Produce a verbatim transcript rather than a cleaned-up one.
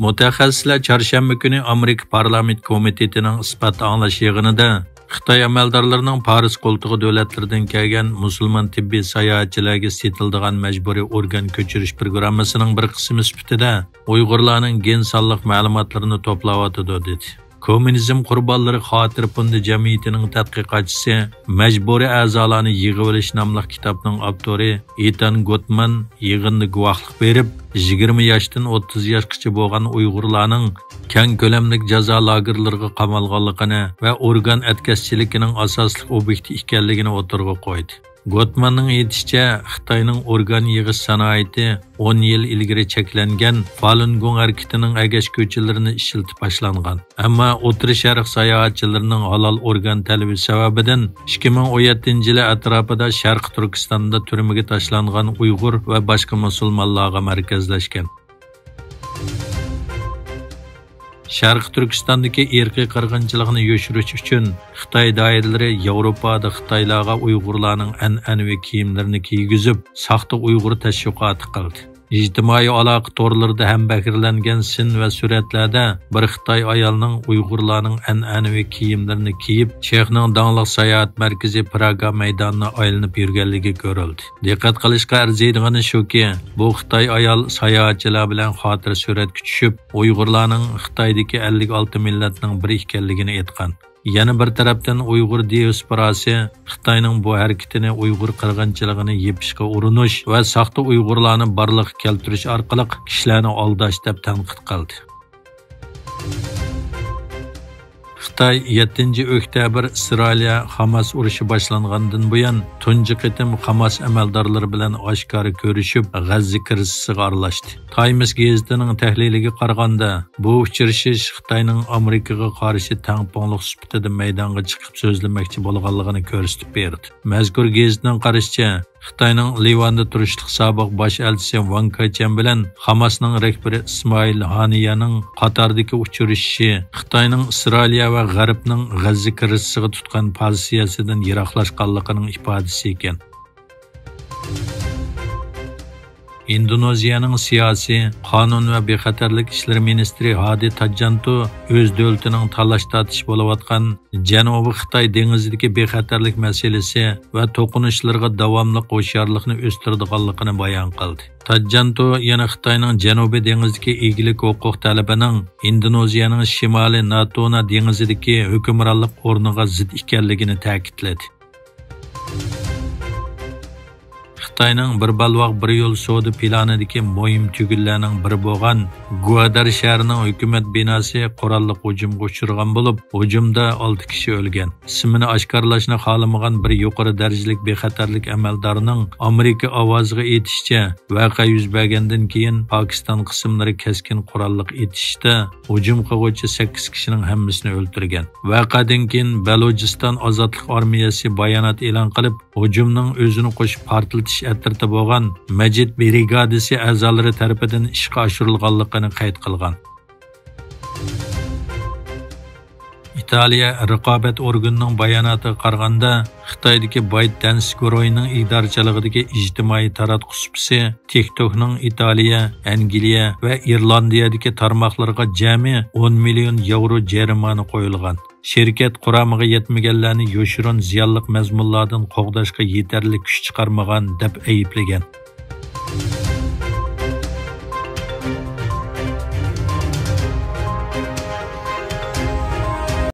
Mutaxassislar çarşamba günü Amerika Parlament Komitetining isbot anglash yig'inida Xitoy amaldorlarining Paris qo'ltig'i davlatlaridan kelgan musulmon tibbiy sayohatchilarga setildigan majburiy organ ko'chirish programmasining bir qismi sifatida Uyg'urlarning gen sonliq ma'lumotlarini to'playotdi dedi. Komünizm qurbonlari xotir fondi jamiyatining tadqiqotchisi Majburiy a'zolarni yig'ib olish nomli kitobning avtori Ethan Gottman yig'inda guvohlik berib, yigirma yoshdan o'ttiz yoshgacha bo'lgan Uyg'urlarning keng ko'lamli jazo lagerlariga qamalganligini va organ atkazchiligining asosli obyekti ekanligini o'tirg'a qo'ydi. Gottmanning aytishicha, Xitoyning organ yig'ish sanoati o'n yil ilgari cheklangan Falun Gong harakatining agash ko'chalarini ishlatib boshlangan. Ammo O'tir Sharq sayohatchilarining halol organ talabi sababidan ikki ming o'n yettinchi yil atrofida Sharq Turkistonda turmaga tashlangan Uyg'ur va boshqa musulmonlarga markazlashgan. Sharq Turkistondagi irqiy qirg'inchilikni yoshirish uchun Xitoy doiralari Yevropada Xitoylarga Uyg'urlarning an'anaviy kiyimlarini kiygizib, saxta Uyg'ur tashviqoti qildi. İctimai aloqa torlarida ham bakirlangan sin va suratlarda bir Xitoy ayolning Uyg'urlarning an'anaviy kiyimlarini kiyib, Chexning danglik sayohat markazi Praga maydonini aylanib yurganligi ko'rildi. Diqqat qilishga arziydigani shuki, bu Xitoy ayol sayohatchilar bilan xotir suratga tushib, Uyg'urlarning Xitoydagi ellik olti millatning biri ekanligini aytgan. Yana bir tarafdan Uyg'ur diasporasi Xitoyning bu harakatini Uyg'ur qirg'inchiligini yepishga urinish va saxta Uyg'urlarni barliqqa keltirish orqali kishilarni aldash deb tanqid qildi. Xitoy yettinchi oktyabr Isroiliya Hamas urushi boshlangandan buyon tunji qitim Hamas amaldorlari bilan oshkora ko'rishib, G'azza krizisiga aralashdi. Times gazetining tahliliga qaraganda, bu uchrashish Xitoyning Amerikaga qarshi tangpongliq sifatida maydonga chiqib so'zlamoqchi bo'lganligini ko'rsatib berdi. Mazkur gazetning qarashicha, Xitoyning Livanda turishliq sobiq bosh elchisi Wang Kachan bilan Hamasning rahbari Ismoil Haniyaning Qatardagi uchrashishi Xitoyning Isroiliya va G'arbning G'azza krizisiga tutgan pozitsiyasidan yiroqlashganligining ifodasi ekan. Indoneziyaning siyosiy, qonun va bexatarlik ishlar ministri Hadi Tadjanto o'z davlatining talash tatish bo'layotgan Janubiy Xitoy dengizidagi bexatarlik masalasi va to'qinishlarga davomli qo'sharlikni o'stirdiganligini bayon qildi. Tadjanto yana Xitoyning Janubiy dengizidagi egilik huquq talabining Indoneziyaning shimoliy Natuna dengizidagi hukmronlik o'rniga zid ekanligini ta'kidladi. Xitoyning bir balvoq bir yo'l savdo planidagi muhim tugunlarning biri bo'lgan Guadar shahrining hukumat binosi qurolli hujumga uchragan bo'lib, hujumda olti kishi o'lgan. Ismini oshkorlashni xohlamagan bir yuqori darajalik bexatarlik amaldorining Amerika ovoziga aytishicha, voqea yuz bergandan keyin Pokiston qismlari keskin qurolli etishda hujum qiluvchi sakkiz kishining hammasini o'ldirgan. Voqeadan keyin Balojiston ozodlik armiyasi bayonot e'lon qilib, hujumning o'zini qo'shib portlatish atrofida bo'lgan Majid brigadasi a'zolari tarafidan ishga oshirilganligini qayd qilgan. Italiya raqobat organining bayonotiga qaraganda, Xitoydagi ByteDance guruhining idorchiligidagi ijtimoiy taratqush supsi TikTokning Italiya, Angliya va Irlandiyadagi tarmoqlarga jami o'n million yevro jarimani qo'yilgan. Şirket quromiga yetmaganlarni yoshirin ziyonli mazmunlardan qo'g'dashga yetarli kuch chiqarmagan deb ayblagan.